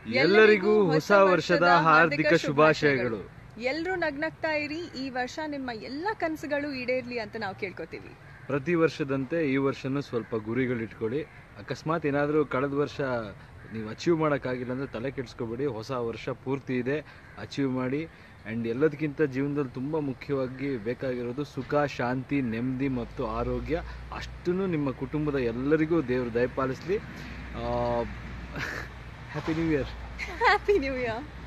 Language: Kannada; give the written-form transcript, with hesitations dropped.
ಎಲ್ಲರಿಗೂ ಹೊಸ ವರ್ಷದ ಹಾರ್ದಿಕ ಶುಭಾಶಯಗಳು. ಎಲ್ಲರೂ ನಗ್ನಗ್ತಾ ಇರಿ. ಈ ವರ್ಷ ನಿಮ್ಮ ಎಲ್ಲ ಕನಸುಗಳು ಈಡೇರ್ಲಿ ಅಂತ ನಾವು ಕೇಳ್ಕೊತೀವಿ. ಪ್ರತಿ ವರ್ಷದಂತೆ ಈ ವರ್ಷನೂ ಸ್ವಲ್ಪ ಗುರಿಗಳು ಇಟ್ಕೊಳ್ಳಿ. ಅಕಸ್ಮಾತ್ ಏನಾದರೂ ಕಳೆದ ವರ್ಷ ನೀವು ಅಚೀವ್ ಮಾಡೋಕ್ಕಾಗಿಲ್ಲ ಅಂದರೆ ತಲೆ ಕೆಡಿಸ್ಕೋಬೇಡಿ. ಹೊಸ ವರ್ಷ ಪೂರ್ತಿ ಇದೆ, ಅಚೀವ್ ಮಾಡಿ. ಆ್ಯಂಡ್ ಎಲ್ಲದಕ್ಕಿಂತ ಜೀವನದಲ್ಲಿ ತುಂಬ ಮುಖ್ಯವಾಗಿ ಬೇಕಾಗಿರೋದು ಸುಖ, ಶಾಂತಿ, ನೆಮ್ಮದಿ ಮತ್ತು ಆರೋಗ್ಯ. ಅಷ್ಟನ್ನು ನಿಮ್ಮ ಕುಟುಂಬದ ಎಲ್ಲರಿಗೂ ದೇವರು ದಯಪಾಲಿಸಲಿ. Happy new year. Happy new year.